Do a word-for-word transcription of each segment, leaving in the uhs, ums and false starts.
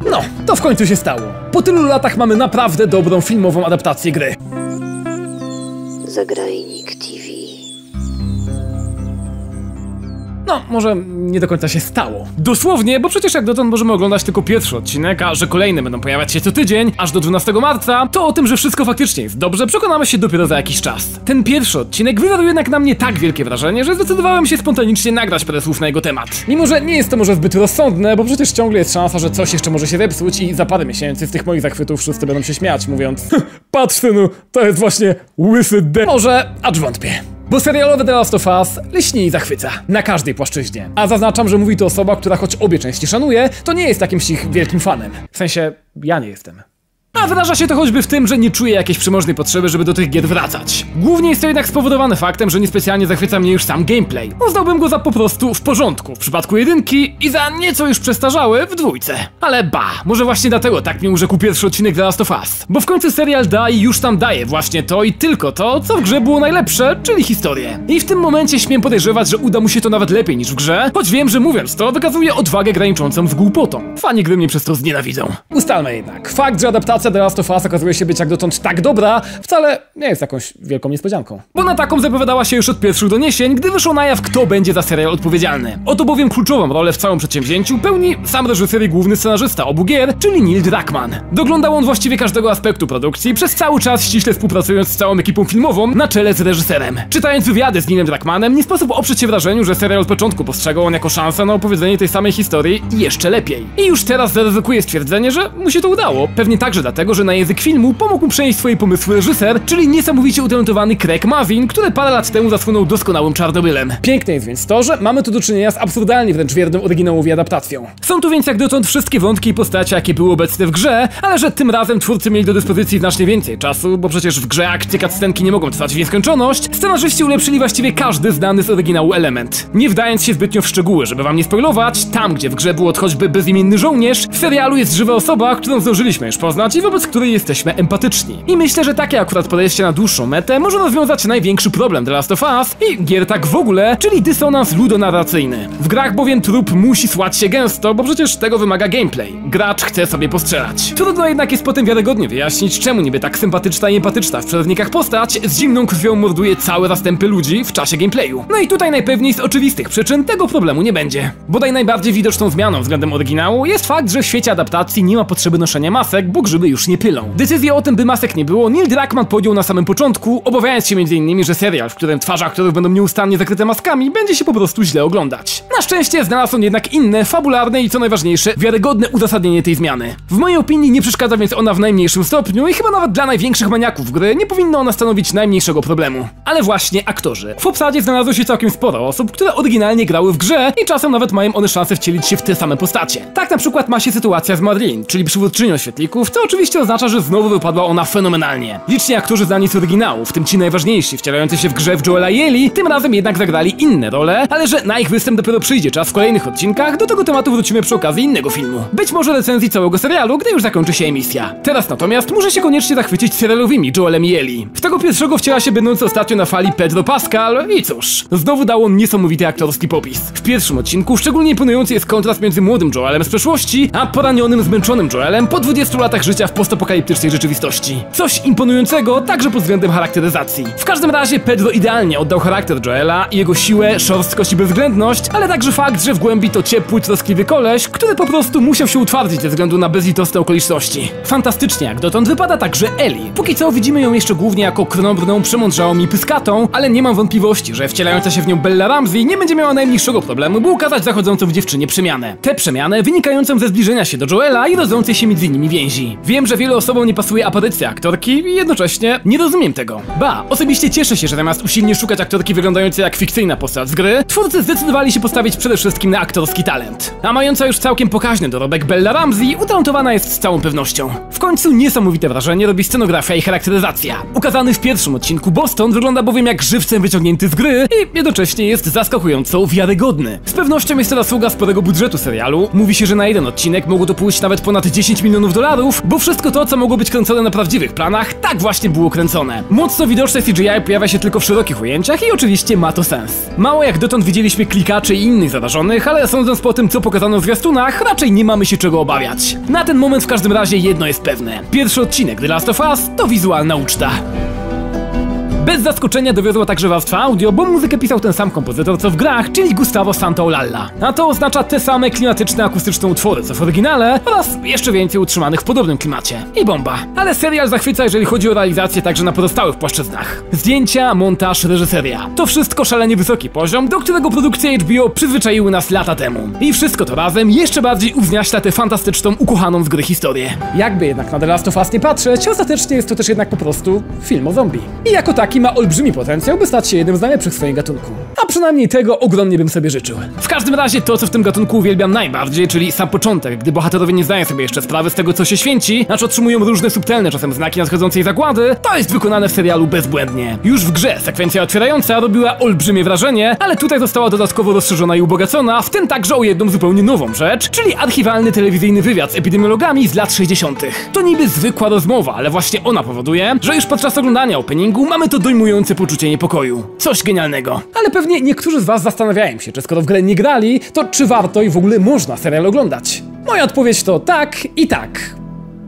No, to w końcu się stało. Po tylu latach mamy naprawdę dobrą filmową adaptację gry. Zagrajnik T V. No, może nie do końca się stało. Dosłownie, bo przecież jak dotąd możemy oglądać tylko pierwszy odcinek, a że kolejne będą pojawiać się co tydzień, aż do dwunastego marca, to o tym, że wszystko faktycznie jest dobrze, przekonamy się dopiero za jakiś czas. Ten pierwszy odcinek wywarł jednak na mnie tak wielkie wrażenie, że zdecydowałem się spontanicznie nagrać parę słów na jego temat. Mimo że nie jest to może zbyt rozsądne, bo przecież ciągle jest szansa, że coś jeszcze może się zepsuć i za parę miesięcy z tych moich zachwytów wszyscy będą się śmiać, mówiąc patrz synu, to jest właśnie łysy de... Może, acz wątpię. Bo serialowe The Last of Us lśni i zachwyca. Na każdej płaszczyźnie. A zaznaczam, że mówi to osoba, która choć obie części szanuje, to nie jest jakimś ich wielkim fanem. W sensie, ja nie jestem. A wyraża się to choćby w tym, że nie czuję jakiejś przymożnej potrzeby, żeby do tych gier wracać. Głównie jest to jednak spowodowane faktem, że niespecjalnie zachwyca mnie już sam gameplay. Uznałbym go za po prostu w porządku w przypadku jedynki i za nieco już przestarzały w dwójce. Ale ba, może właśnie dlatego tak mnie urzekł pierwszy odcinek The Last of Us. Bo w końcu serial da i już tam daje właśnie to i tylko to, co w grze było najlepsze, czyli historię. I w tym momencie śmiem podejrzewać, że uda mu się to nawet lepiej niż w grze, choć wiem, że mówiąc to, wykazuje odwagę graniczącą z głupotą. Fani gry mnie przez to znienawidzą. Ustalmy jednak, fakt, że adaptacja The Last of Us okazuje się być jak dotąd tak dobra, wcale nie jest jakąś wielką niespodzianką. Bo na taką zapowiadała się już od pierwszych doniesień, gdy wyszło na jaw, kto będzie za serial odpowiedzialny. Oto bowiem kluczową rolę w całym przedsięwzięciu pełni sam reżyser i główny scenarzysta obu gier, czyli Neil Druckmann. Doglądał on właściwie każdego aspektu produkcji, przez cały czas ściśle współpracując z całą ekipą filmową na czele z reżyserem. Czytając wywiady z Neilem Druckmannem, nie sposób oprzeć się wrażeniu, że serial od początku postrzegał on jako szansę na opowiedzenie tej samej historii jeszcze lepiej. I już teraz zaryzykuję stwierdzenie, że mu się to udało. Pewnie także dlatego, że na język filmu pomógł mu przenieść swoje pomysły reżyser, czyli niesamowicie utalentowany Craig Mazin, który parę lat temu zasłynął doskonałym Czarnobylem. Piękne jest więc to, że mamy tu do czynienia z absurdalnie wręcz wierną oryginałowi adaptacją. Są tu więc jak dotąd wszystkie wątki i postacie, jakie były obecne w grze, ale że tym razem twórcy mieli do dyspozycji znacznie więcej czasu, bo przecież w grze akcje cutscenki nie mogą trwać w nieskończoność, scenarzyści ulepszyli właściwie każdy znany z oryginału element. Nie wdając się zbytnio w szczegóły, żeby wam nie spoilować, tam gdzie w grze był choćby bezimienny żołnierz, w serialu jest żywa osoba, którą zdążyliśmy już poznać i wobec której jesteśmy empatyczni. I myślę, że takie akurat podejście na dłuższą metę może rozwiązać największy problem The Last of Us i gier tak w ogóle, czyli dysonans ludonarracyjny. W grach bowiem trup musi słać się gęsto, bo przecież tego wymaga gameplay. Gracz chce sobie postrzelać. Trudno jednak jest potem wiarygodnie wyjaśnić, czemu niby tak sympatyczna i empatyczna w przerwnikach postać z zimną krwią morduje całe zastępy ludzi w czasie gameplayu. No i tutaj najpewniej z oczywistych przyczyn tego problemu nie będzie. Bodaj najbardziej widoczną zmianą względem oryginału jest fakt, że w świecie adaptacji nie ma potrzeby noszenia masek, bo grzyby już nie pylą. Decyzję o tym, by masek nie było, Neil Druckmann podjął na samym początku, obawiając się między innymi, że serial, w którym twarze aktorów będą nieustannie zakryte maskami, będzie się po prostu źle oglądać. Na szczęście znalazł on jednak inne, fabularne i co najważniejsze, wiarygodne uzasadnienie tej zmiany. W mojej opinii nie przeszkadza więc ona w najmniejszym stopniu i chyba nawet dla największych maniaków gry nie powinna ona stanowić najmniejszego problemu. Ale właśnie aktorzy. W obsadzie znalazło się całkiem sporo osób, które oryginalnie grały w grze i czasem nawet mają one szansę wcielić się w te same postacie. Tak na przykład ma się sytuacja z Madeline, czyli przywódczynią świetlików, co oczywiście oznacza, że znowu wypadła ona fenomenalnie. Liczni aktorzy znani z oryginału, w tym ci najważniejsi, wcielający się w grze w Joela i Ellie, tym razem jednak zagrali inne role, ale że na ich występ dopiero przyjdzie czas w kolejnych odcinkach, do tego tematu wrócimy przy okazji innego filmu. Być może recenzji całego serialu, gdy już zakończy się emisja. Teraz natomiast muszę się koniecznie zachwycić serialowymi Joelem i Ellie. W tego pierwszego wciela się będący ostatnio na fali Pedro Pascal i cóż, znowu dał on niesamowity aktorski popis. W pierwszym odcinku szczególnie imponujący jest kontrast między młodym Joelem z przeszłości, a poranionym, zmęczonym Joelem po dwudziestu latach życia w postapokaliptycznej rzeczywistości. Coś imponującego także pod względem charakteryzacji. W każdym razie Pedro idealnie oddał charakter Joela i jego siłę, szorstkość i bezwzględność, ale także fakt, że w głębi to ciepły, troskliwy koleś, który po prostu musiał się utwardzić ze względu na bezlitosne okoliczności. Fantastycznie jak dotąd wypada także Ellie. Póki co widzimy ją jeszcze głównie jako krnąbrną, przemądrzałą i pyskatą, ale nie mam wątpliwości, że wcielająca się w nią Bella Ramsey nie będzie miała najmniejszego problemu, by ukazać zachodzącą w dziewczynie przemianę. Tę przemianę wynikającą ze zbliżenia się do Joela i rodzącej się między nimi więzi. Wiem, że wielu osobom nie pasuje aparycja aktorki i jednocześnie nie rozumiem tego. Ba, osobiście cieszę się, że zamiast usilnie szukać aktorki wyglądającej jak fikcyjna postać z gry, twórcy zdecydowali się postawić przede wszystkim na aktorski talent. A mająca już całkiem pokaźny dorobek Bella Ramsey utalentowana jest z całą pewnością. W końcu niesamowite wrażenie robi scenografia i charakteryzacja. Ukazany w pierwszym odcinku Boston wygląda bowiem jak żywcem wyciągnięty z gry i jednocześnie jest zaskakująco wiarygodny. Z pewnością jest to zasługa sporego budżetu serialu. Mówi się, że na jeden odcinek mogło to pójść nawet ponad dziesięć milionów dolarów, bo wszystko Wszystko to, co mogło być kręcone na prawdziwych planach, tak właśnie było kręcone. Mocno widoczne C G I pojawia się tylko w szerokich ujęciach i oczywiście ma to sens. Mało jak dotąd widzieliśmy klikaczy i innych zarażonych, ale sądząc po tym, co pokazano w zwiastunach, raczej nie mamy się czego obawiać. Na ten moment w każdym razie jedno jest pewne. Pierwszy odcinek The Last of Us to wizualna uczta. Bez zaskoczenia dowiozła także warstwa audio, bo muzykę pisał ten sam kompozytor co w grach, czyli Gustavo Santaolalla. A to oznacza te same klimatyczne, akustyczne utwory co w oryginale oraz jeszcze więcej utrzymanych w podobnym klimacie. I bomba. Ale serial zachwyca, jeżeli chodzi o realizację także na pozostałych płaszczyznach. Zdjęcia, montaż, reżyseria. To wszystko szalenie wysoki poziom, do którego produkcje H B O przyzwyczaiły nas lata temu. I wszystko to razem jeszcze bardziej uwzniaśla tę fantastyczną, ukochaną z gry historię. Jakby jednak na The Last of Us nie patrzeć, ostatecznie jest to też jednak po prostu film o zombie. I jako taki ma olbrzymi potencjał, by stać się jednym z najlepszych w swoim gatunku. A przynajmniej tego ogromnie bym sobie życzył. W każdym razie to, co w tym gatunku uwielbiam najbardziej, czyli sam początek, gdy bohaterowie nie zdają sobie jeszcze sprawy z tego, co się święci, acz otrzymują różne subtelne czasem znaki nadchodzącej zagłady, to jest wykonane w serialu bezbłędnie. Już w grze sekwencja otwierająca robiła olbrzymie wrażenie, ale tutaj została dodatkowo rozszerzona i ubogacona, w tym także o jedną zupełnie nową rzecz, czyli archiwalny telewizyjny wywiad z epidemiologami z lat sześćdziesiątych. To niby zwykła rozmowa, ale właśnie ona powoduje, że już podczas oglądania openingu mamy to dojmujące poczucie niepokoju. Coś genialnego. Ale pewnie niektórzy z was zastanawiają się, czy skoro w grę nie grali, to czy warto i w ogóle można serial oglądać? Moja odpowiedź to tak i tak.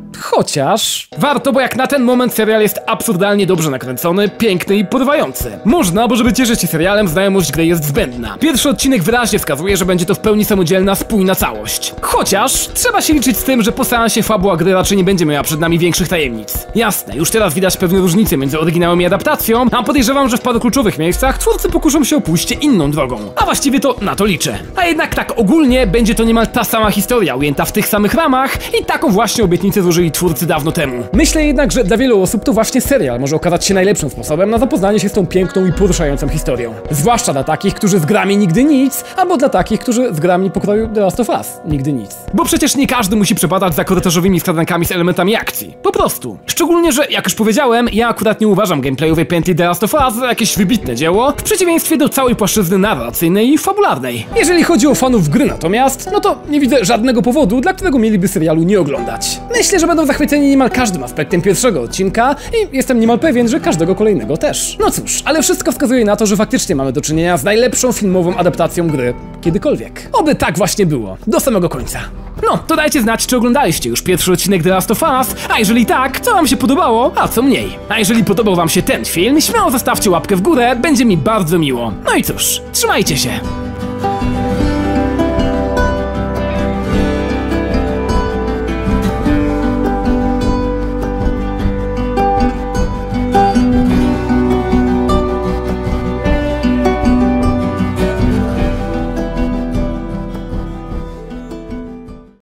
Chociaż warto, bo jak na ten moment serial jest absurdalnie dobrze nakręcony, piękny i porywający. Można, bo żeby cieszyć się serialem, znajomość gry jest zbędna. Pierwszy odcinek wyraźnie wskazuje, że będzie to w pełni samodzielna, spójna całość. Chociaż trzeba się liczyć z tym, że po seansie fabuła gry raczej nie będzie miała przed nami większych tajemnic. Jasne, już teraz widać pewne różnice między oryginałem i adaptacją, a podejrzewam, że w paru kluczowych miejscach twórcy pokuszą się o pójście inną drogą. A właściwie to na to liczę. A jednak tak ogólnie będzie to niemal ta sama historia, ujęta w tych samych ramach i taką właśnie obietnicę złożyli twórcy dawno temu. Myślę jednak, że dla wielu osób to właśnie serial może okazać się najlepszym sposobem na zapoznanie się z tą piękną i poruszającą historią. Zwłaszcza dla takich, którzy z grami nigdy nic, albo dla takich, którzy z grami pokroju The Last of Us nigdy nic. Bo przecież nie każdy musi przepadać za korytarzowymi skradankami z elementami akcji. Po prostu. Szczególnie, że jak już powiedziałem, ja akurat nie uważam gameplayowej pętli The Last of Us za jakieś wybitne dzieło, w przeciwieństwie do całej płaszczyzny narracyjnej i fabularnej. Jeżeli chodzi o fanów gry natomiast, no to nie widzę żadnego powodu, dla którego mieliby serialu nie oglądać. Myślę, że będą zachwyceni niemal każdym aspektem pierwszego odcinka i jestem niemal pewien, że każdego kolejnego też. No cóż, ale wszystko wskazuje na to, że faktycznie mamy do czynienia z najlepszą filmową adaptacją gry kiedykolwiek. Oby tak właśnie było. Do samego końca. No, to dajcie znać, czy oglądaliście już pierwszy odcinek The Last of Us, a jeżeli tak, co wam się podobało, a co mniej. A jeżeli podobał wam się ten film, śmiało zostawcie łapkę w górę, będzie mi bardzo miło. No i cóż, trzymajcie się!